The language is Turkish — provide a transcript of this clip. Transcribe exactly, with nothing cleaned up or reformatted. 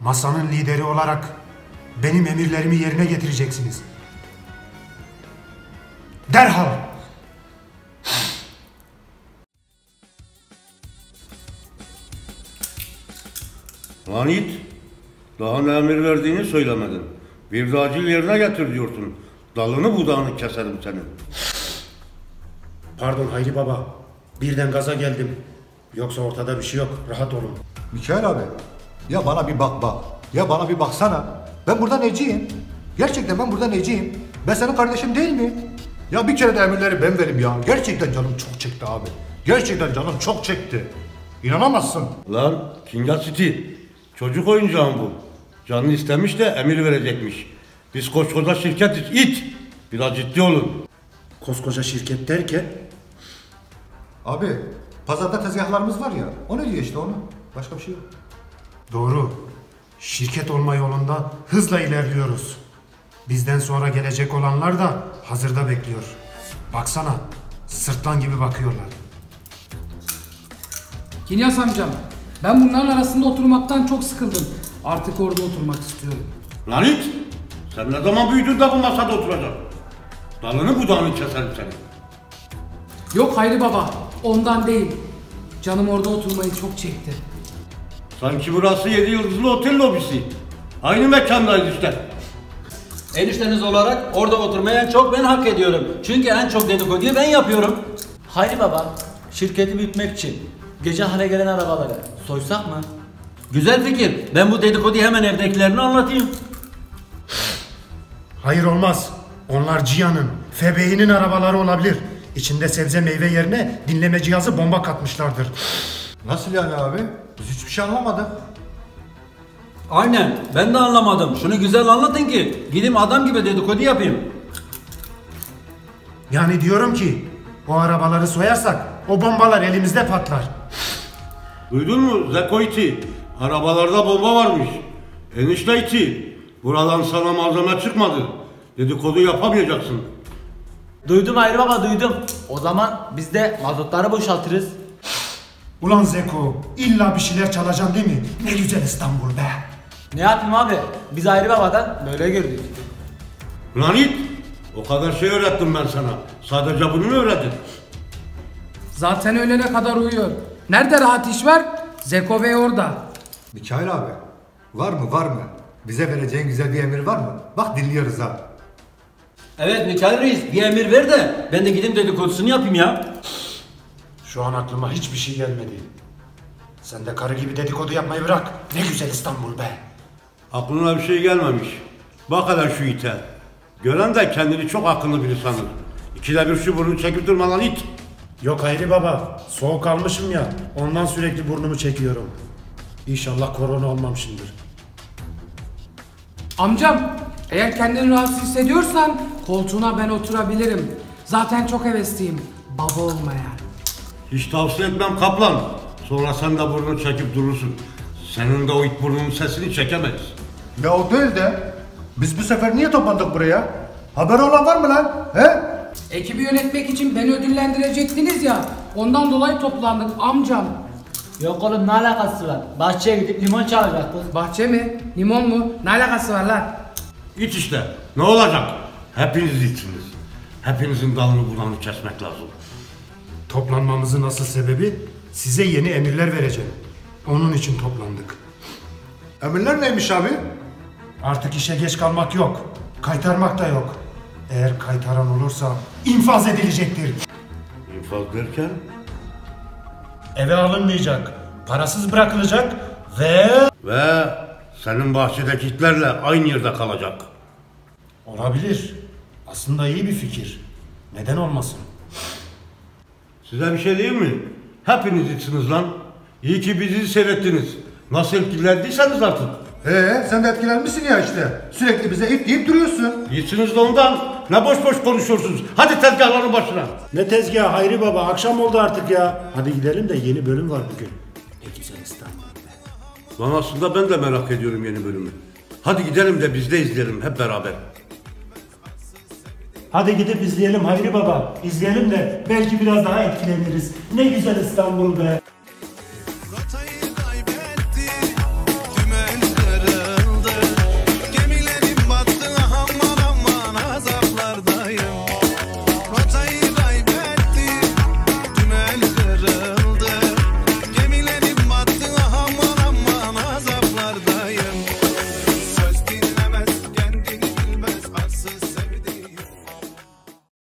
masanın lideri olarak benim emirlerimi yerine getireceksiniz. Derhal! Lan it, daha ne emir verdiğini söylemedin. Bir de acil yerine getir diyorsun. Dalını budağını keserim senin. Pardon Hayri Baba, birden gaza geldim. Yoksa ortada bir şey yok, rahat olun. Mikail abi, ya bana bir bak bak, ya bana bir baksana. Ben burada neciyim? Gerçekten ben burada neciyim? Ben senin kardeşim değil mi? Ya bir kere de emirleri ben verim ya. Gerçekten canım çok çekti abi. Gerçekten canım çok çekti. İnanamazsın. Lan Kinga City, çocuk oyuncağım bu. Canını istemiş de emir verecekmiş. Biz koskoca şirketiz, it. Biraz ciddi olun. Koskoca şirket derken? Abi, pazarda tezgahlarımız var ya, o ne diyor işte onu. Başka bir şey yok. Doğru. Şirket olma yolunda hızla ilerliyoruz. Bizden sonra gelecek olanlar da hazırda bekliyor. Baksana, sırtlan gibi bakıyorlar. Kinyas amcam, ben bunların arasında oturmaktan çok sıkıldım. Artık orada oturmak istiyorum. Lan it, sen ne zaman büyüdün de bu masada oturacaksın? Dalını budağını keserim senin. Yok Hayri Baba, ondan değil. Canım orada oturmayı çok çekti. Sanki burası yedi yıldızlı otel lobisi. Aynı mekandayız işte. Enişteniz olarak orada oturmayı en çok ben hak ediyorum. Çünkü en çok dedikoduyu ben yapıyorum. Hayri Baba, şirketi büyütmek için gece hale gelen arabaları soysak mı? Güzel fikir. Ben bu dedikoduyu hemen evdekilerine anlatayım. Hayır olmaz. Onlar Cihan'ın, F B I'nin arabaları olabilir. İçinde sebze meyve yerine dinleme cihazı bomba katmışlardır. Nasıl yani abi? Biz hiçbir şey anlamadık. Aynen. Ben de anlamadım. Şunu güzel anlatın ki gideyim adam gibi dedikodu yapayım. Yani diyorum ki o arabaları soyarsak o bombalar elimizde patlar. Duydun mu Zeko iti? Arabalarda bomba varmış. Enişte iti. Buradan sana malzeme çıkmadı. Dedikodu yapamayacaksın. Duydum Hayri Baba, duydum. O zaman biz de mazotları boşaltırız. Ulan Zeko, illa bir şeyler çalacaksın değil mi? Ne güzel İstanbul be. Ne yapayım abi? Biz Hayri Baba'dan böyle gördük. Lan it! O kadar şey öğrettim ben sana. Sadece bunu mu öğrettin? Zaten öğlene kadar uyuyor. Nerede rahat iş var? Zeko Bey orada. Mikail abi, var mı var mı? Bize vereceğin güzel bir emir var mı? Bak dinliyoruz ha. Evet Mikail Reis, bir emir ver de ben de gideyim dedikodusunu yapayım ya. Şu an aklıma hiçbir şey gelmedi. Sen de karı gibi dedikodu yapmayı bırak. Ne güzel İstanbul be. Aklına bir şey gelmemiş. Bak hele şu ite. Gören de kendini çok akıllı biri sanır. İkide bir şu burnunu çekip durma lan it. Yok Hayri Baba, soğuk almışım ya. Ondan sürekli burnumu çekiyorum. İnşallah korona olmamışımdır. Amcam, eğer kendini rahatsız hissediyorsan koltuğuna ben oturabilirim. Zaten çok hevesliyim baba olmaya. Hiç tavsiye etmem kaplan. Sonra sen de burnunu çekip durursun. Senin de o it burnunun sesini çekemeyiz. Ya o değil de, biz bu sefer niye toplandık buraya? Haberi olan var mı lan? He? Ekibi yönetmek için beni ödüllendirecektiniz ya. Ondan dolayı toplandık amcam. Yok oğlum, ne alakası var? Bahçeye gidip limon çalacaktık. Bahçe mi? Limon mu? Ne alakası var lan? İt işte. Ne olacak? Hepiniz itsiniz. Hepinizin dalını budağını kesmek lazım. Toplanmamızın asıl sebebi size yeni emirler vereceğim. Onun için toplandık. Emirler neymiş abi? Artık işe geç kalmak yok. Kaytarmak da yok. Eğer kaytaran olursa infaz edilecektir. İnfaz derken? Eve alınmayacak. Parasız bırakılacak ve... Ve senin bahçedeki itlerle aynı yerde kalacak. Olabilir. Aslında iyi bir fikir. Neden olmasın? Size bir şey diyeyim mi? Hepiniz itsiniz lan. İyi ki bizi seyrettiniz. Nasıl etkilendiyseniz artık. Ee, sen de etkilenmişsin ya işte. Sürekli bize ip deyip duruyorsun. İyisiniz de ondan. Ne boş boş konuşuyorsunuz. Hadi tezgahların başına. Ne tezgahı Hayri Baba, akşam oldu artık ya. Hadi gidelim de yeni bölüm var bugün. Ne güzel İstanbul be. Lan aslında ben de merak ediyorum yeni bölümü. Hadi gidelim de biz de izleyelim hep beraber. Hadi gidip izleyelim Hayri Baba. İzleyelim de belki biraz daha etkileniriz. Ne güzel İstanbul be.